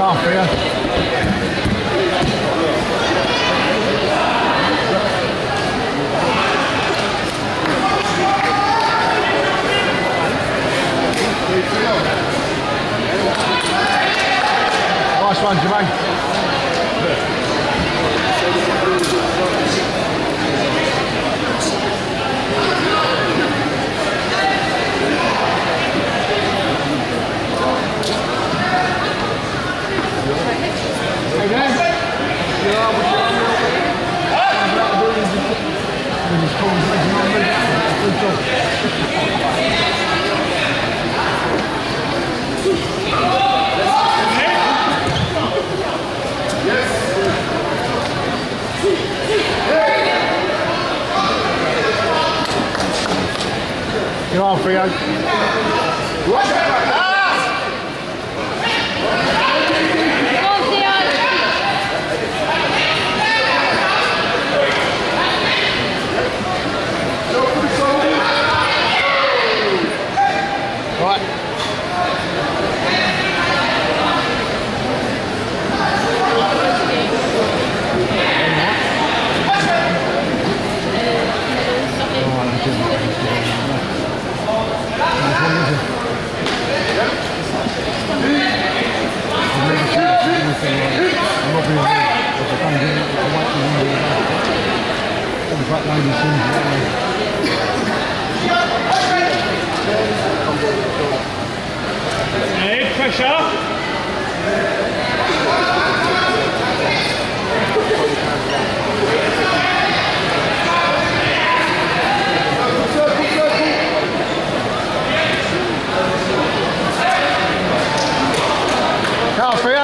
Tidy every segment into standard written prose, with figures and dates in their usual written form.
off here. Nice one, Jermaine. You're on, Frio. Hey, pressure. Come on, Frio.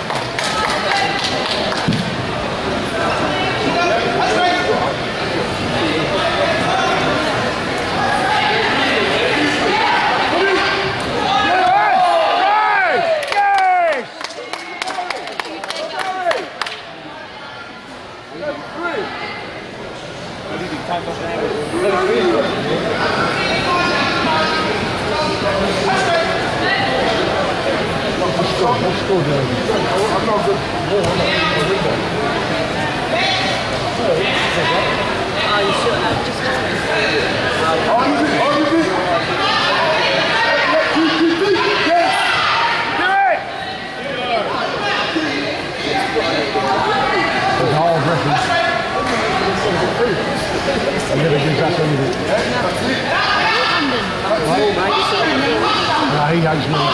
He hates me.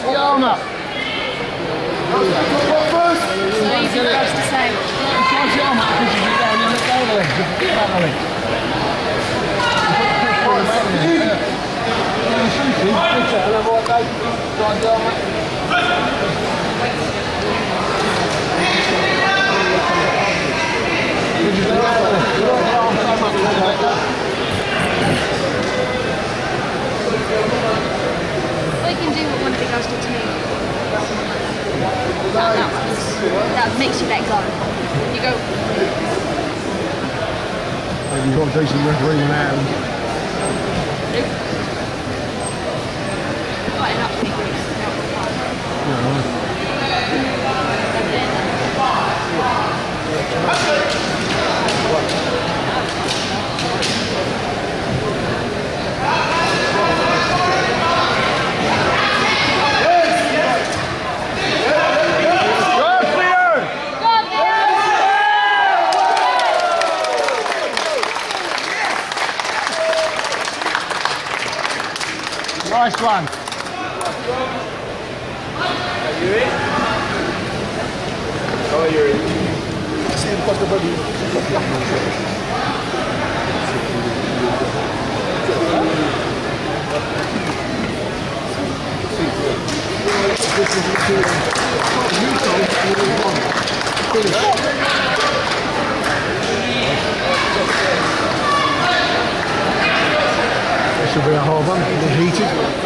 the arm up. So easy for us to say. Charge the arm up because you get down and let go of the leg. Get back the leg. We can do what one of the girls did to me. That makes you let go. You go. You've got a decent referee now. Quite an upbeat race. Nice one. Oh, you're in. See him across the body. This will be a hard one, a bit heated.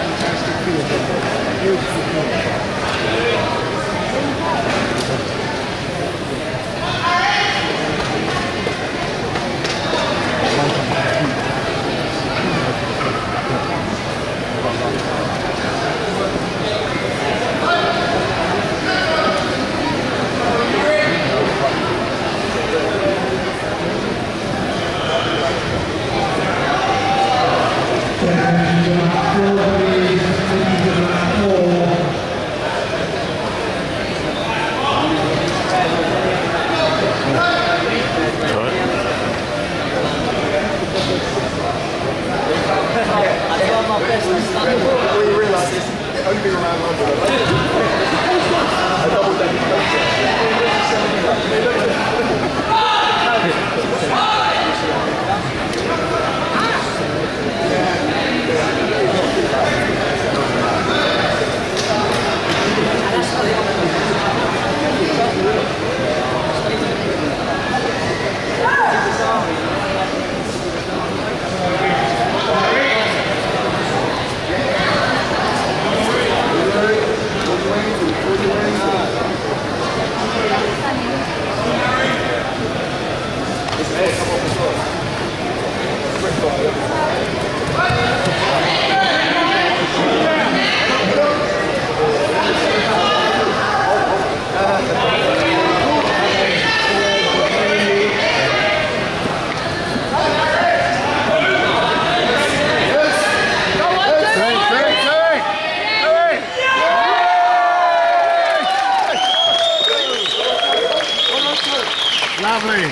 Lovely.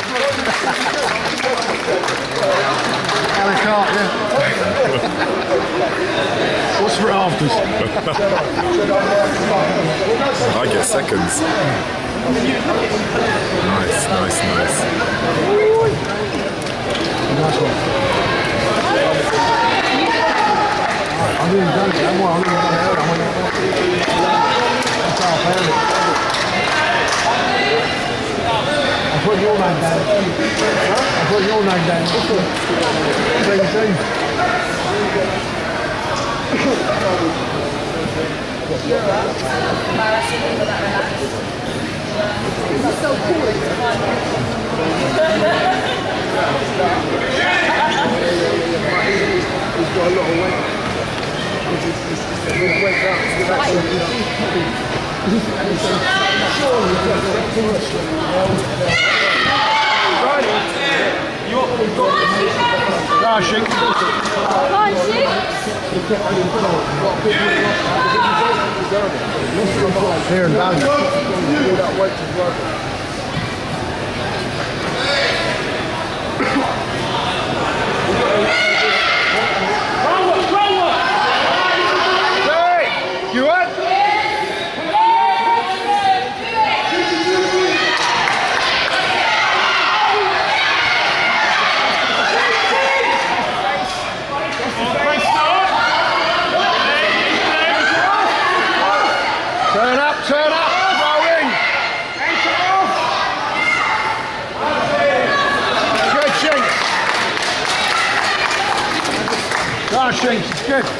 Alice Hart, yeah. What's for afters? I get seconds. Nice. Nice one. I didn't do it, I'm well, I didn't do it. That's how I found it. I put your name down. I put your name down. Same thing. It's so cool. He's got a lot of weight. His weight down. Here and down. You what? turn up, rolling. Good, Shinks. Go on, Shinks, it's good.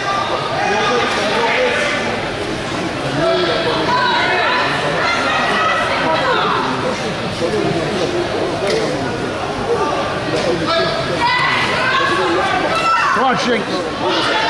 Come on, Shinks.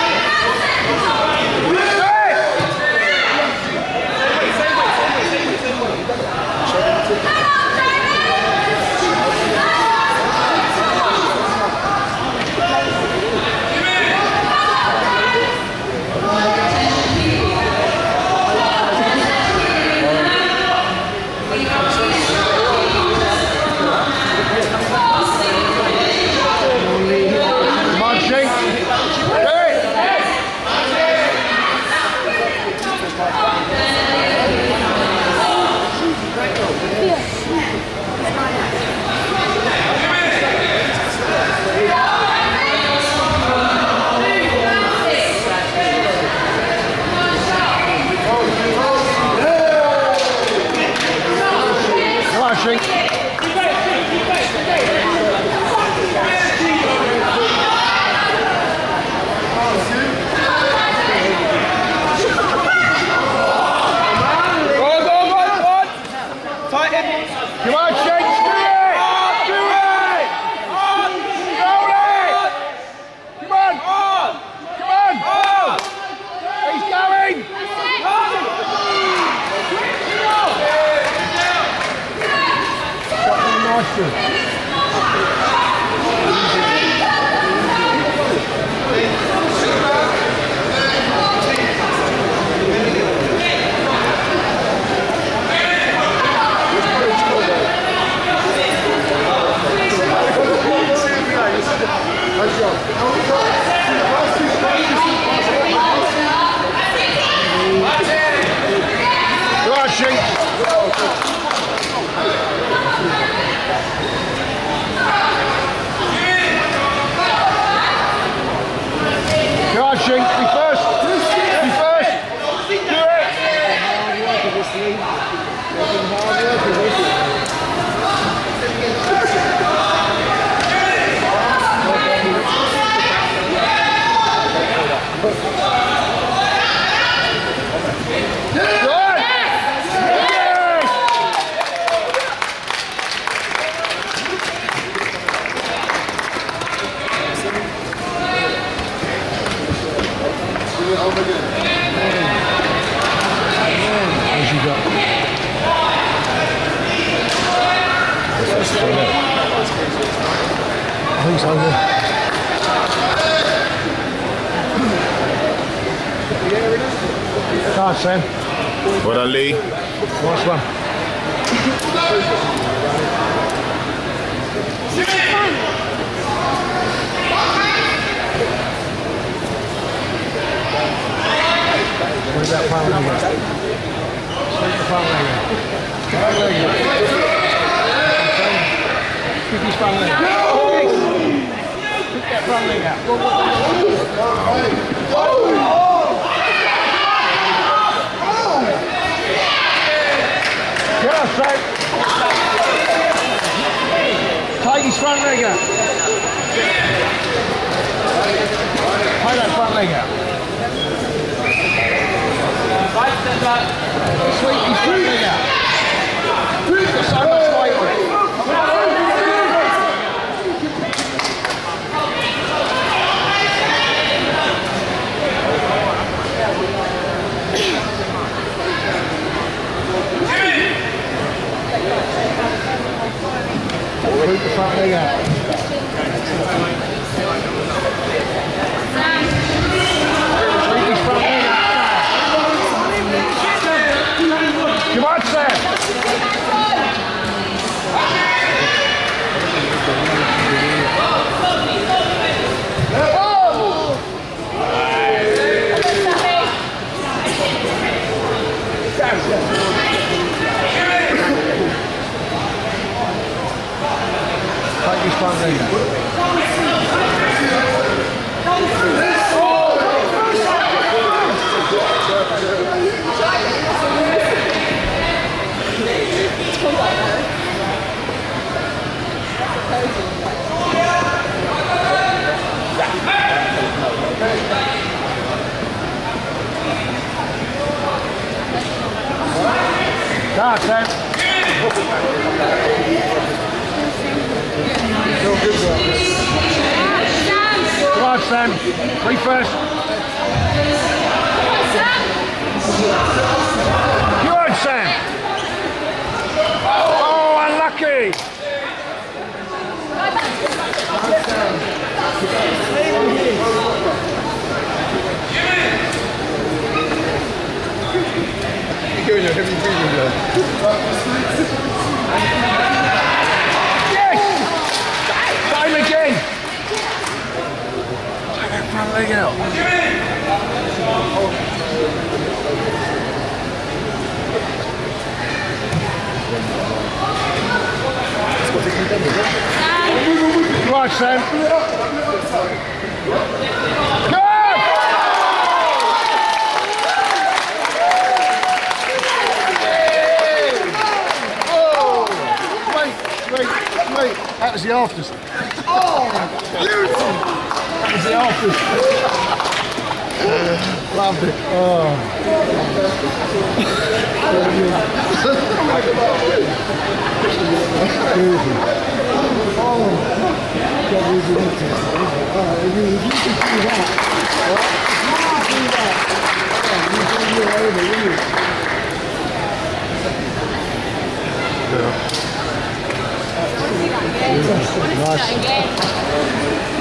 I think so, yeah. Come on, Sam. Well done, Lee. Nice one. Where's that front leg at? Sweep the front leg out. Front leg out. Keep his front leg out. Keep that front leg out. Get up, Frank. Take his front leg out. Take that front leg out. Sweep his front leg out. Got so much weight on it. Sweep the front leg out. Sweep his front leg out. Come on, Sam. Take his front leg out. Ah, Sam. Come on, Sam. Play first. Come on, Sam. Oh, unlucky. You're doing your heavy breathing, blood. Yes! Time again. Take that front leg out. Come on, Sam. Go! Wait, that was the afters. Oh, beautiful! That was the afters. Loved it. Oh. Nice.